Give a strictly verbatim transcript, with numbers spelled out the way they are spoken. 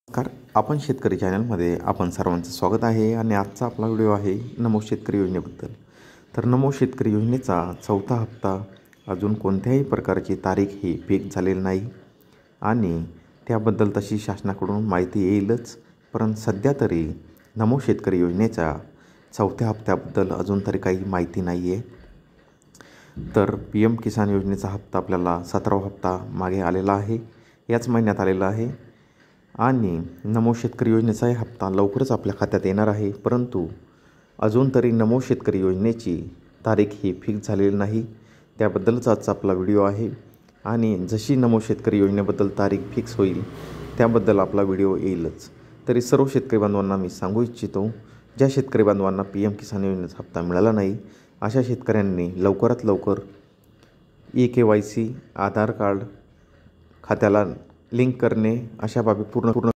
नमस्कार. आपण शेतकरी चॅनलमध्ये आपण सर्वांचं स्वागत आहे आणि आजचा आपला व्हिडिओ आहे नमो शेतकरी योजनेबद्दल. तर नमो शेतकरी योजनेचा चौथा हप्ता अजून कोणत्याही प्रकारची तारीख ही फिक्स झालेली नाही आणि त्याबद्दल तशी शासनाकडून माहिती येईलच. परंतु सध्या तरी नमो शेतकरी योजनेच्या चौथ्या हप्त्याबद्दल अजून तरी काही माहिती नाही आहे. तर पी एम किसान योजनेचा हप्ता आपल्याला सतरावा हप्ता मागे आलेला आहे, याच महिन्यात आलेला आहे आणि नमो शेतकरी योजनेचाही हप्ता लवकरच आपल्या खात्यात येणार आहे. परंतु अजून तरी नमो शेतकरी योजनेची तारीख ही फिक्स झालेली नाही. त्याबद्दलच आजचा आपला व्हिडिओ आहे आणि जशी नमो शेतकरी योजनेबद्दल तारीख फिक्स होईल त्याबद्दल आपला व्हिडिओ येईलच. तरी सर्व शेतकरी बांधवांना मी सांगू इच्छितो, ज्या शेतकरी बांधवांना पी एम किसान योजनेचा हप्ता मिळाला नाही अशा शेतकऱ्यांनी लवकरात लवकर E K Y C, Aadhaar card, खात्याला लिंक करणे अशा बाबी पूर्ण पूर्ण